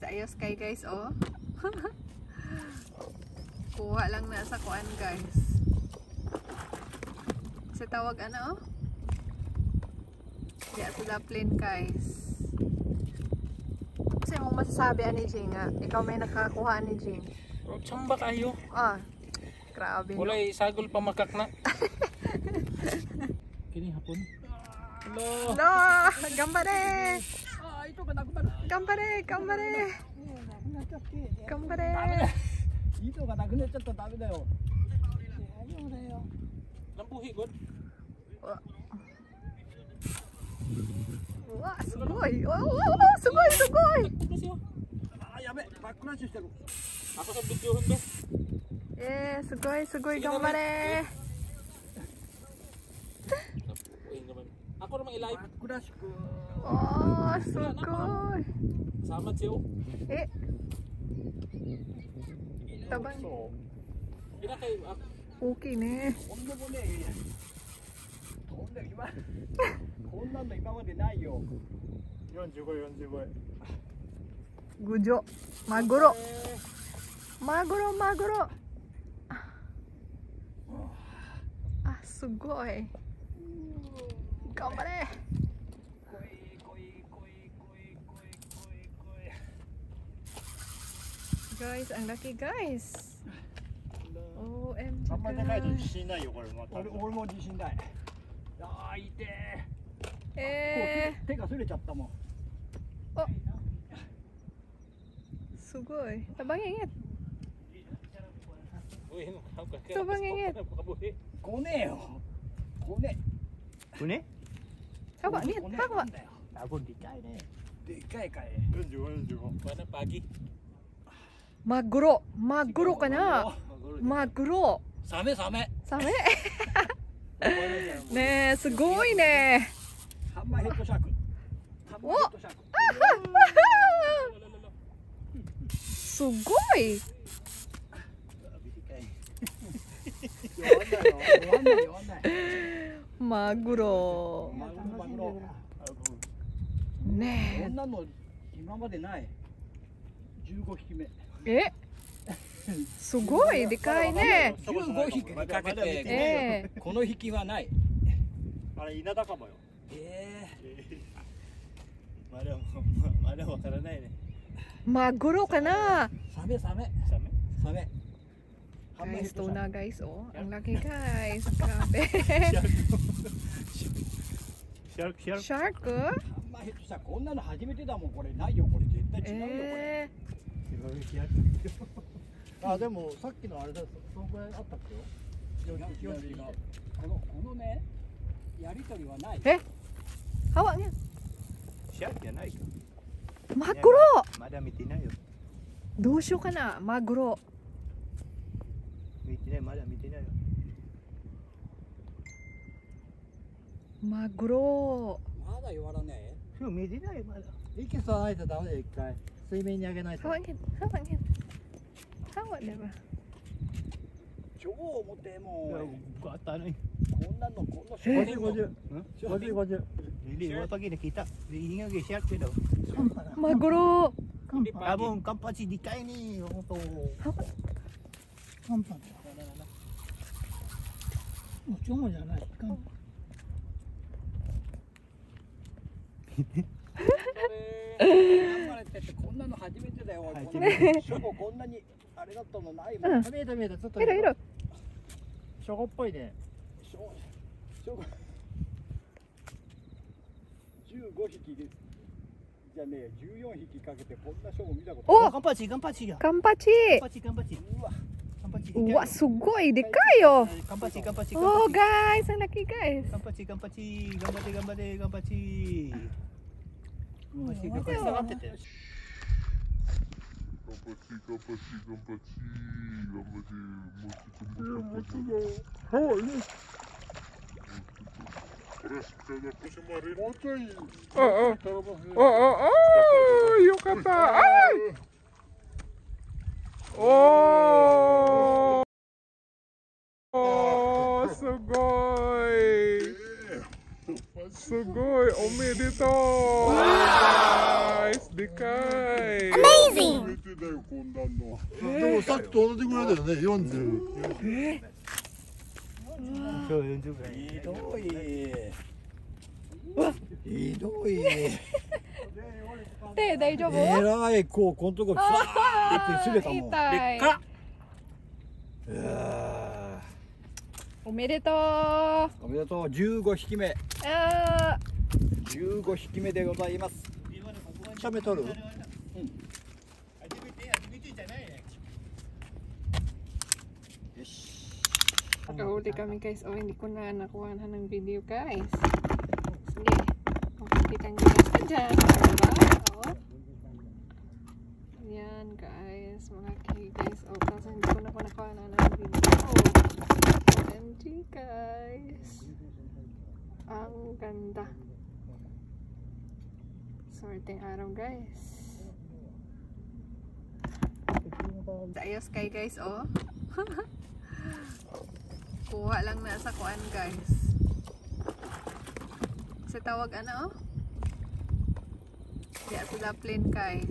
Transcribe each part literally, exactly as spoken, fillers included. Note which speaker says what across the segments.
Speaker 1: Ayos kay guys, oh. Kuha lang na sa kuan guys. Sa tawag ano, oh? Diya sa daplin guys. Kasi mo masasabi ani Jing nga, ikaw may nakakuha ni Jing.
Speaker 2: Tsamba kayo.
Speaker 1: Ah, grabe.
Speaker 2: Walay sagol pa makak na. Kini hapon. Hello.
Speaker 1: No, gambare.
Speaker 3: Ah, ito ka nagmana.
Speaker 1: Gambare, gambare. Gambare.
Speaker 3: 糸がなくなっちゃったらダメだよ。大丈夫だよ。
Speaker 2: Lambuhi god.
Speaker 1: Wah, sugoi. Oh, oh, oh, sugoi, sugoi.
Speaker 3: あ、やべ、バックラッシュしてる。
Speaker 2: Ako sa videohan be.
Speaker 1: Eh, sugoi, sugoi, gambare.
Speaker 2: Uy naman. Ako naman i-live.
Speaker 3: バックラッシュ。
Speaker 1: Oh, sugoi.
Speaker 2: Sama siyo.
Speaker 1: Eh. Tabang.
Speaker 2: Ina kay ako.
Speaker 1: Okay ne.
Speaker 3: とんでもねえ。とんでも今。こんなの今までないよ。よんじゅうご、よんじゅうご。
Speaker 1: Gujo. Maguro. Maguro, maguro. Ah, sugoi. Gambare. Guys, ang laki guys. O M G
Speaker 3: あんまりでかいと自信ないよこれ。俺俺も自信ない。ああ、痛え。
Speaker 1: Eh,
Speaker 3: 手がすれちゃったもん。
Speaker 1: sugoi. Tabang ingit.
Speaker 2: Uy, ako ka.
Speaker 1: Sobrang ingit.
Speaker 2: Kabuhi.
Speaker 3: ごねえよ。ごね。
Speaker 4: これね、
Speaker 1: Hawak ingit, hawak.
Speaker 3: あ、これでかいね。でかいかい。よんじゅうご、よんじゅうご。
Speaker 2: Mana pagi.
Speaker 1: Maguro. Maguro ka na. Maguro.
Speaker 3: サメサメ。
Speaker 1: Same. Ne, sugoi ne.
Speaker 3: ハンマーヘッドシャーク。ハンマーヘッドシャーク。
Speaker 1: Sugoi.
Speaker 3: 弱んない弱んない。
Speaker 1: Maguro.
Speaker 3: マグロマグロ。
Speaker 1: Ne.
Speaker 3: こんなの今までない。じゅうごひきめ。
Speaker 1: Eh. Sugoi, dekai ne.
Speaker 3: じゅうごひきかけて、
Speaker 1: Eh.
Speaker 3: この引きはない。
Speaker 4: あれ稲田かもよ。
Speaker 3: ええ。
Speaker 4: まだまだわからないね。
Speaker 1: Maguro ka na.
Speaker 3: サメサメ。
Speaker 4: サメ。
Speaker 3: サメ。ハンマーヘ
Speaker 1: Guys,
Speaker 3: ッドシャーク。
Speaker 1: tuna guys, oh. Ang laki guys. Grabe.
Speaker 4: シャークシャーク。
Speaker 1: Shark, oh?
Speaker 3: ハンマーヘッドシャーク。こんなの初めてだもん。これないよ。これ絶対違うよ。これ。
Speaker 1: Eh.
Speaker 4: あ、でもさっきのあれだ、そのぐらいあったっけよ。
Speaker 3: よんじゅうご。このこのね、やりとりはない。
Speaker 1: Eh. Hawak niya.
Speaker 4: シャークじゃないか。
Speaker 1: Maguro.
Speaker 4: まだ見てないよ。
Speaker 1: Dosyo ka na. Maguro.
Speaker 4: 見てない、まだ見てないよ。
Speaker 1: Maguro.
Speaker 3: まだ弱らねえ。
Speaker 4: 今日見てないよ、まだ。息吸わないとダメだよ、一回。水面に上げないと。
Speaker 1: Hawak niya. Hawak niya. Hawak diba?
Speaker 3: 超重てえもん。
Speaker 4: ガタね。
Speaker 3: こんなのこんな。
Speaker 4: 五十五十。五十五十。Hindi, wala pagi nakita. Hindi nga shark daw.
Speaker 1: Maguro.
Speaker 4: Abong kampachi di kay ni. Ano to?
Speaker 1: Hawak.
Speaker 3: カンパンだ。もうチョモじゃない。カンパン。頑張れってってこんなの初めてだよ。こんなショコこんなにあれだったのないもん。
Speaker 4: 見えた見えた、ちょっと。
Speaker 1: いるいる。
Speaker 4: ショコっぽいね。
Speaker 3: ショショコ。じゅうごひきです。じゃねえ、じゅうよんひきかけてこんなショコ見たことない。
Speaker 1: Oh,
Speaker 4: カンパチ、カンパチが。
Speaker 1: kampachi.
Speaker 4: カンパチ、カンパチ。
Speaker 3: うわ。
Speaker 1: Wah, sugoi. Dekai, oh.
Speaker 4: Kampachi, kampachi,
Speaker 1: Oh,
Speaker 4: kampachi.
Speaker 1: guys. Ang laki, guys.
Speaker 4: Kampachi, kampachi. Gambate, gambate, kampachi. Kampachi, kampachi. Sagat ite.
Speaker 5: Kampachi, kampachi, kampachi. Kampachi, mochi, mochi. Hawa, ini. Terus, kada ko si Marin. Mochi. Oo. Oo, oo. Yukata. Ay! Oh! Oh, sugoi! Sugoi! Omedetou! Guys, dekai!
Speaker 6: Amazing!
Speaker 5: だよこんなんの。でもさっきと同じぐらいだよね。よんじゅう。
Speaker 4: そうよんじゅうぐらい。
Speaker 3: ひどい。ひどい。
Speaker 1: 手大丈夫？
Speaker 3: えらいこうこのとこファーってすれたもん。
Speaker 1: 痛い。
Speaker 3: うわ
Speaker 1: おめでとう。
Speaker 3: おめでとう。じゅうごひきめ。
Speaker 1: あ
Speaker 3: じゅうごひきめでございます。写メ撮る？よし。
Speaker 1: Nakahuli kami guys. Oh, hindi ko na nakuha ng video guys. Sige. Makikita-kita ka dyan. Diba? Oh. Yan guys. Malaki guys. Oh, kaso hindi ko na ko nakuha na ng video. O M G guys. Ang ganda. Swerteng araw guys. Ayos kay guys oh. Kuha lang na sa kuan guys. Sa tawag ano oh? Kaya sila plain guys.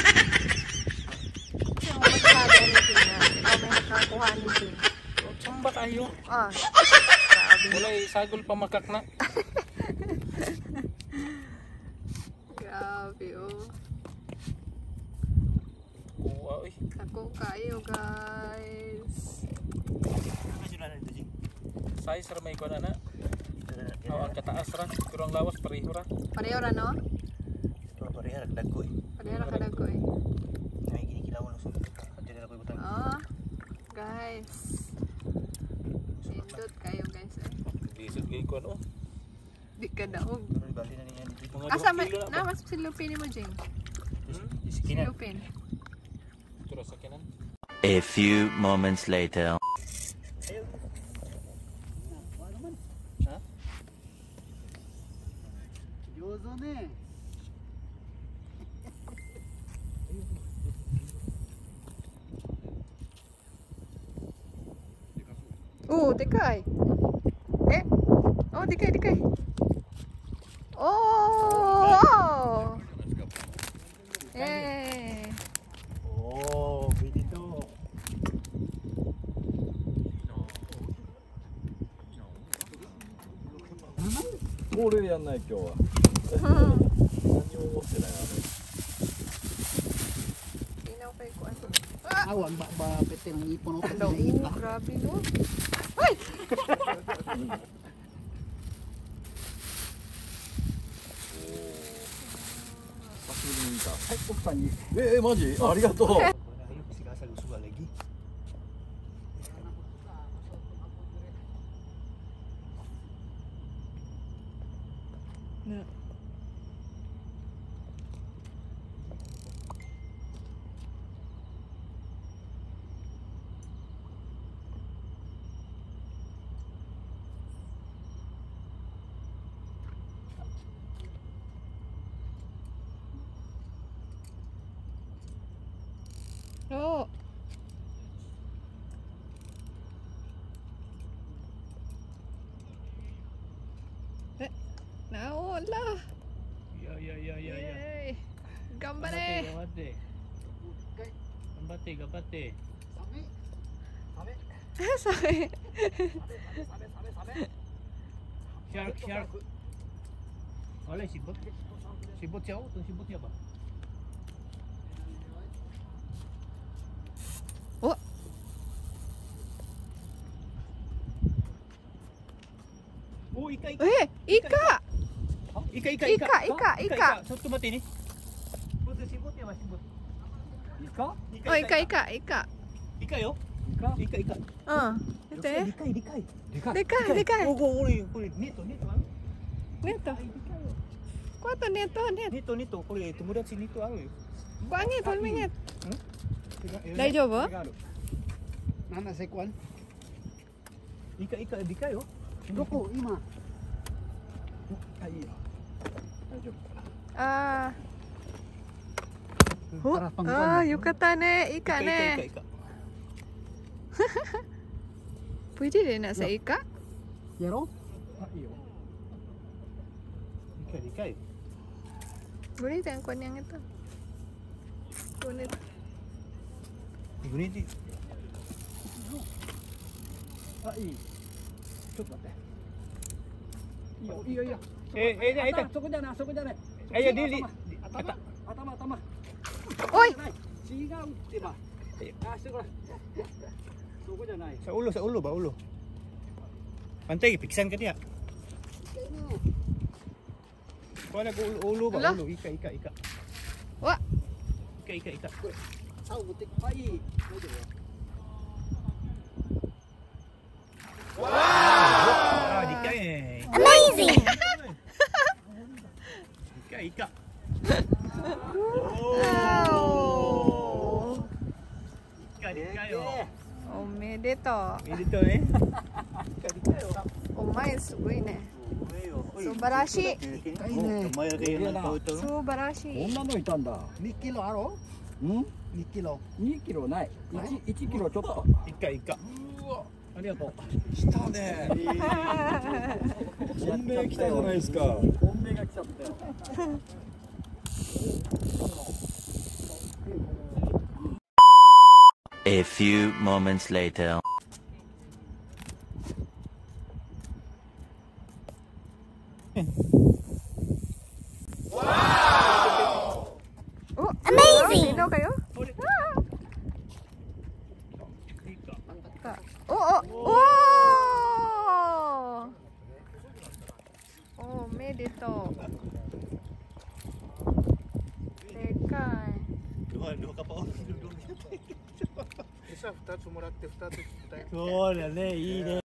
Speaker 1: Kasi mo masasabi ano sila. Ikaw may nakakuha nito.
Speaker 2: Samba kayo.
Speaker 1: Ah. Grabe.
Speaker 2: Mulay sagol pa makak na.
Speaker 1: Grabe oh.
Speaker 2: Kuha oy.
Speaker 1: Ako kayo guys.
Speaker 2: Size ra may kuan ana. Aw ang kataas ra, pero ang lawas pareho ra.
Speaker 1: Pareho ra no?
Speaker 4: Pareha nagdagko eh.
Speaker 1: Pareho ra kadago eh.
Speaker 4: Ay ginikilaw lang so. Dili na ko ibutang.
Speaker 1: Ah. Guys. Sindot kayo guys eh.
Speaker 2: Bisig gay kuan oh.
Speaker 1: Di ka daog.
Speaker 4: Pero bali na niya dito.
Speaker 2: Mga
Speaker 1: Asa
Speaker 2: duha
Speaker 1: may
Speaker 2: kilo na
Speaker 1: na
Speaker 2: ba?
Speaker 1: mas silupin mo Jing.
Speaker 2: Hmm?
Speaker 4: Isikinan.
Speaker 1: Silupin.
Speaker 2: Tura sa kinan.
Speaker 6: A few moments later.
Speaker 1: Oh, dekay. Eh. Oh, dekay, dekay. Oh! Eh.
Speaker 3: Oh, pwede to.これやんない今日は。何も持ってないあれ。
Speaker 1: Tinaw kay kuan.
Speaker 7: Awan ba ba pete ng ipon o
Speaker 1: Daw, oh, grabe no. Ay!
Speaker 3: 久しぶりに見た。はい、奥さんに。えー、マジ？ありがとう。
Speaker 4: Ayo kasi kasal usual lagi.
Speaker 1: Na. Oh. Eh, nawala.
Speaker 4: Ya ya ya ya ya.
Speaker 1: Yay. Gambare.
Speaker 4: Gambate. Gambate, gambate.
Speaker 1: Sorry.
Speaker 4: Shark, shark. Wala sibot. Sibot siya, oh, sibot niya ba?
Speaker 1: Oh.
Speaker 4: Oh, ika, ika.
Speaker 1: Eh, ika.
Speaker 4: Ika, ika,
Speaker 1: Ika, ika, ika.
Speaker 4: Satu mati ni. Sibot, sibot niya ba, sibot?
Speaker 3: Ika?
Speaker 1: Oh, ika, ika, ika.
Speaker 4: Ika yo.
Speaker 3: Ika?
Speaker 4: Ika, ika.
Speaker 1: Ah, ito eh.
Speaker 4: Dikay, dikay.
Speaker 3: Dika.
Speaker 1: Dekay, dekay.
Speaker 4: Oh, oh, ori, ori. Nito, nito, ano?
Speaker 1: Nito. Kuwato nito, nito.
Speaker 4: Nito, nito. Ori, tomodachi nito aru yo.
Speaker 1: Kuangit, hulmingit.
Speaker 3: Ika.
Speaker 1: Daijoubu?
Speaker 7: nana sa kwan.
Speaker 4: Ika, ika, dikay yo.
Speaker 7: Doko ima.
Speaker 3: Ay, iyo.
Speaker 1: Ah.
Speaker 7: Para pang
Speaker 1: Ah, yukata ne, ika
Speaker 4: Ika, ika,
Speaker 1: ne.
Speaker 4: ika.
Speaker 1: Pwede rin na sa ika?
Speaker 7: Yero?
Speaker 3: Ah, iyo.
Speaker 4: Dikay, dikay.
Speaker 1: Boleh tayong kuan yang ito. Kunit.
Speaker 4: グリーンティー。
Speaker 3: あ、いい。ちょっと待って。いいよ、いいよ、いいよ。
Speaker 4: え、え、じゃあ、いた。
Speaker 3: そこじゃない、そこじゃない。
Speaker 4: え、いや、リリ。
Speaker 3: 頭、頭、頭。
Speaker 1: おい
Speaker 3: 違うってば。あ、してごらん。そこじゃない。
Speaker 4: Sa ulo, sa ulo ba? Ulo. Pantay, piksan ka niya. Kuha na ulo, ulo ba?
Speaker 1: Ala.
Speaker 4: Ulo, ika, ika, ika.
Speaker 1: Wa.
Speaker 4: Ika, ika, ika.
Speaker 3: Sao butik. Ah,いい。大丈夫よ。
Speaker 4: Ah, di ka eh.
Speaker 1: Amazing!
Speaker 4: Ika, ika.
Speaker 1: Oh.
Speaker 4: Ika, di kayo.
Speaker 1: おめでと
Speaker 4: Dito eh.
Speaker 1: う。お前すごいね。素晴らしい。
Speaker 4: Mayroon kayo ng photo.
Speaker 1: 素晴らしい。
Speaker 3: こんなのいたんだ。
Speaker 7: にキロあろ
Speaker 3: ん
Speaker 7: にキロ
Speaker 3: ?に キロない。いちキロちょっと。
Speaker 4: Ika, ika.
Speaker 3: ありがとう。
Speaker 5: 来たね。本命来たじゃないですか。
Speaker 3: 本命が来ちゃったよ。
Speaker 6: A few moments later.
Speaker 1: Oh, amazing! Sino kayo?
Speaker 4: Ika.
Speaker 1: Oh, oh, oh! Oh, おめでとう。でかい。
Speaker 4: Duha, duha ka pa.
Speaker 5: Isa, 二つもらって二つ。
Speaker 4: そうだね、いいね。